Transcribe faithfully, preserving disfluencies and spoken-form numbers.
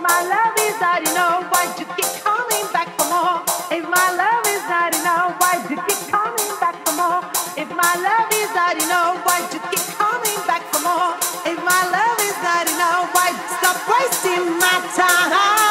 my love is not enough, why'd you keep coming back for more? If my love is not enough, why'd you keep coming back for more? If my love is not enough, why'd you keep coming back for more? If my love is not enough, why'd you stop wasting my time?